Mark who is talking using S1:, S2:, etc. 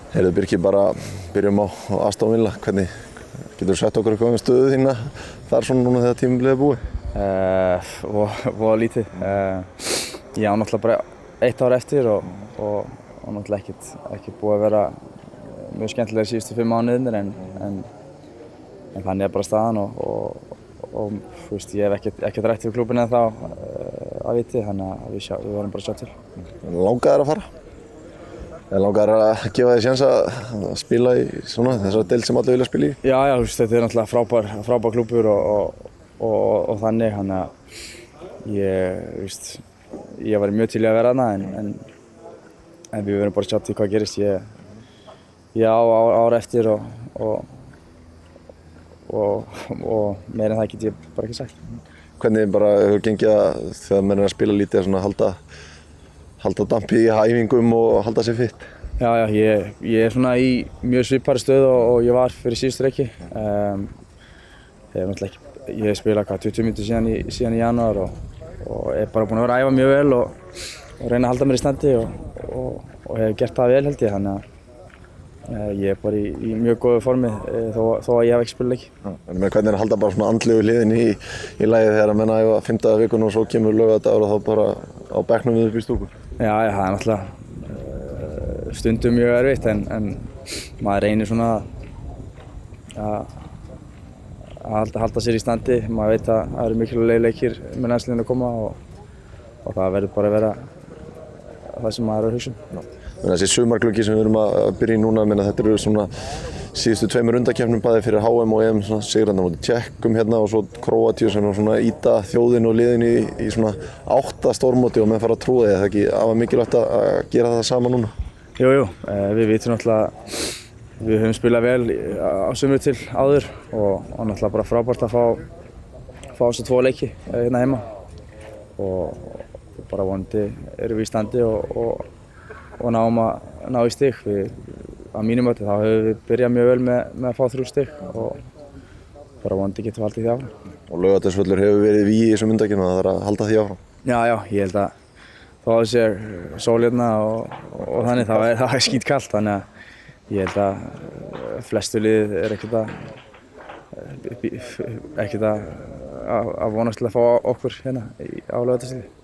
S1: Heyrðu Birkir, bara byrjum á Aston Villa. Hvernig getur þú sett okkur eitthvað um stöðu þína þar svona núna þegar tímabilið búið?
S2: Voða lítið. Ég á náttúrulega bara 1 ár eftir og náttúrulega ekkert búið að vera mjög skemmtilega síðustu 5 mánuðirnir en þannig er bara staðan og þú veist, ég hef ekkert rætt við klúbbinn ennþá að viti, þannig að við verðum bara að sjá til.
S1: Langar þér að fara? Eða langar þér að gefa þér séns að spila í svona þessari deild sem allir vilja spila í?
S2: Já, þú veist, þetta er náttúrulega frábær klúbbur og þannig að ég var mjög til í að vera þarna en við verðum bara að sjá til hvað gerist. Ég á ár eftir og meira en það get ég bara ekki sagt.
S1: Hvernig bara hefur gengið að þegar menn er að spila lítið að halda dampi í hæfingum og halda sér fitt?
S2: Já, ég er svona í mjög svipari stöðu og ég var fyrir síðustu leiki. Ég hef spilað 20 mínútur síðan í janúar og er bara búinn að vera að æfa mjög vel og reyna að halda mér í standi og hef gert það vel held ég, þannig að ég er bara í mjög góðu formi þó að ég hef ekki spilað leiki.
S1: Hvernig er að halda bara svona andlegu hliðin í lagi þegar að menn æfa 5 daga vikunni og svo kemur laugardagurinn og þá bara á bekknum við upp í stúku?
S2: Já, það er náttúrulega stundum mjög erfitt en maður reynir svona að halda sér í standi. Maður veit að það eru mikilvægir leikir með landsliðinu að koma og það verður bara að vera það sem maður er að hugsa um.
S1: Þessi sumargluggi sem við erum að byrja í núna, þetta eru svona síðustu 2 undankeppnum bæði fyrir HM og EM, sigrarnir móti Tékkum hérna og svo Króatíu sem er svona íta þjóðin og liðin í svona 8 stórmóti og menn fara að trúa því. Er það ekki afar mikilvægt að gera það sama núna?
S2: Jú, við vitum náttúrulega við höfum spilað vel á sumri til áður og náttúrulega bara frábært að fá þessa 2 leiki hérna heima og bara vonandi erum við í standi og náum að ná í stig. Að mínum mati þá höfum við byrjað mjög vel með að fá 3 stig og bara vonandi getum við haldið því áfram.
S1: Og Laugardalsvöllur hefur verið vígi í þessum undankeppnum, það þarf að halda því áfram? Já,
S2: ég held að þó að það sé sól hérna og þannig það er skítkalt, þannig að ég held að flestu lið er ekkert að vonast til að fá okkur hérna á Laugardalsvelli.